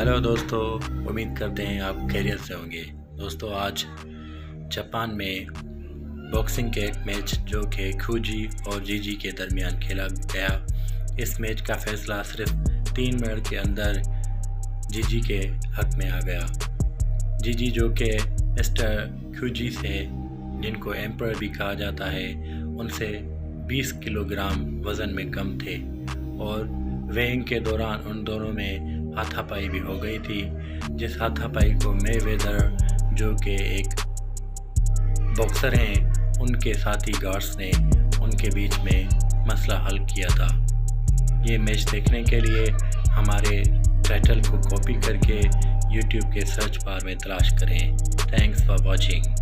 Hello दोस्तों, उम्मीद करते हैं आप खैरियत से होंगे। दोस्तों, आज जापान में बॉक्सिंग के एक मैच जो कि खुजी और जीजी के दरमियान खेला गया। इस मैच का फैसला सिर्फ 3 मिनट के अंदर जीजी के हक में आ गया। जीजी जो कि मिस्टर खुजी से, जिनको एम्पर भी कहा जाता है, उनसे 20 किलोग्राम वज़न में कम थे और वेइंग के दौरान उन दोनों में हाथापाई भी हो गई थी, जिस हाथापाई को मेवेदर जो कि एक बॉक्सर हैं, उनके साथी गार्ड्स ने उनके बीच में मसला हल किया था। ये मैच देखने के लिए हमारे टाइटल को कॉपी करके YouTube के सर्च बार में तलाश करें। Thanks for watching.